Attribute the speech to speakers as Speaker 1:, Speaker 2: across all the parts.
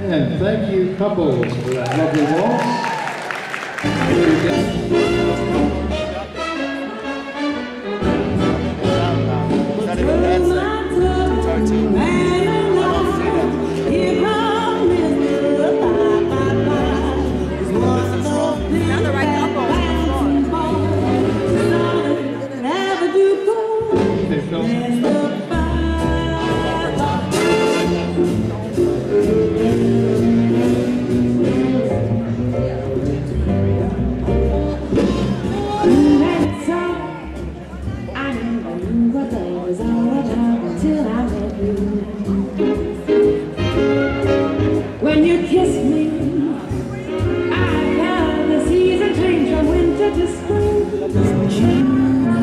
Speaker 1: And thank you, couples, for that lovely waltz.
Speaker 2: When you kiss me, I felt the season change from winter to spring.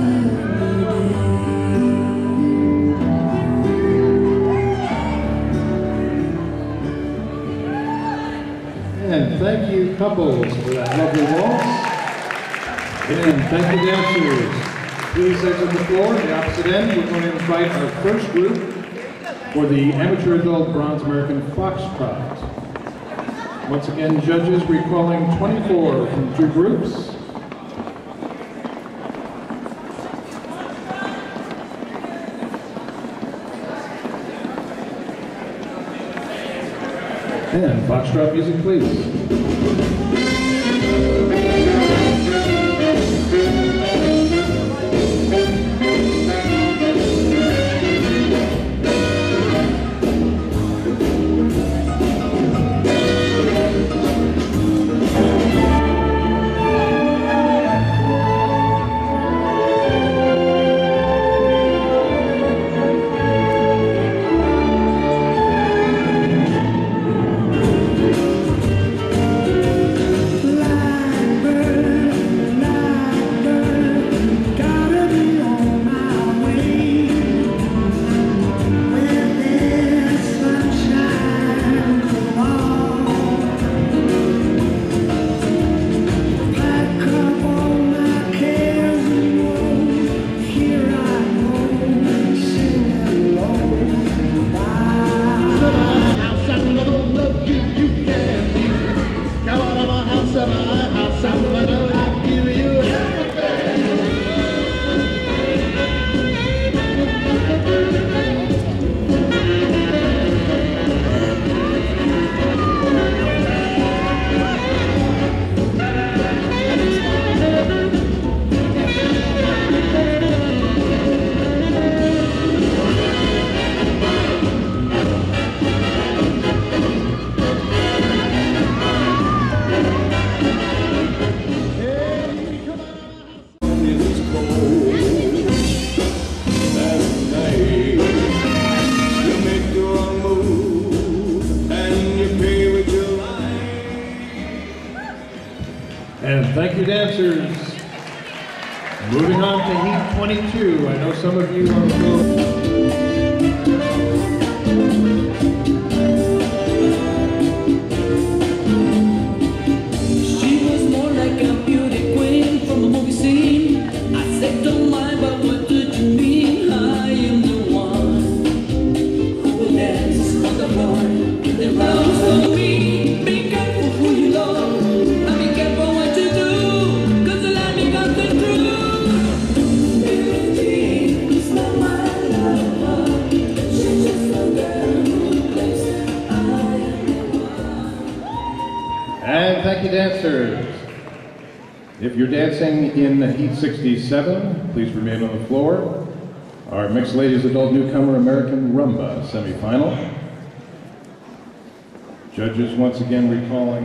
Speaker 1: And thank you, couples, for that lovely waltz. And thank you, dancers. Please exit the floor at the opposite end. We're going to invite our first group for the Amateur Adult Bronze American Foxtrot. Once again, judges recalling 24 from 2 groups. And Foxtrot music, please. And thank you, dancers. Moving on to Heat 22. I know some of you are
Speaker 2: She was more like a beauty queen from a movie scene. I said, don't mind, but what did you mean? I am the one who will dance on the floor. The rounds for me. Be careful who you love. And be careful what you do. Cause the line becomes the truth. Beauty is not my love. She's just a girl who plays that I am the one.
Speaker 1: And thank you, dancers. If you're dancing in Heat 67, please remain on the floor. Our Mixed Ladies Adult Newcomer American Rumba semifinal. Judges once again recalling.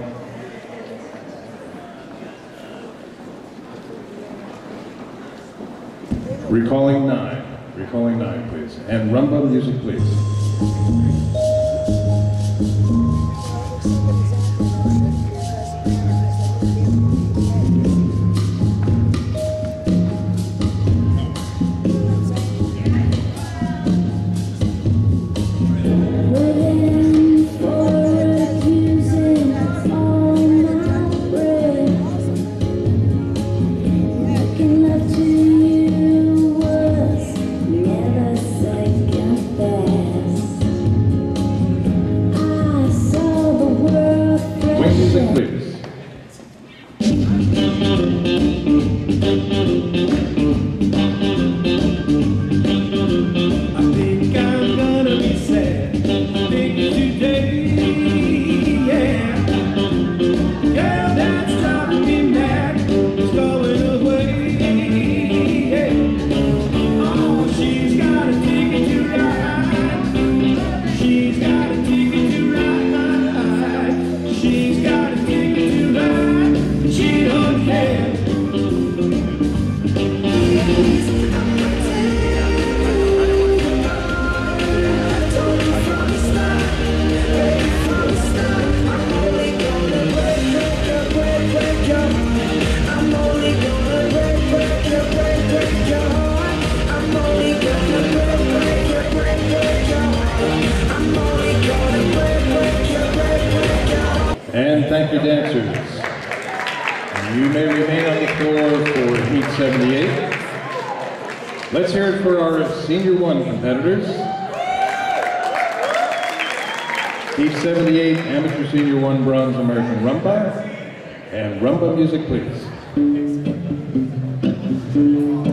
Speaker 1: Recalling 9, please. And Rumba music, please.
Speaker 2: Never second best.
Speaker 1: And thank you, dancers. And you may remain on the floor for Heat 78. Let's hear it for our Senior 1 competitors. Heat 78, Amateur Senior 1 Bronze American Rumba. And rumba music, please.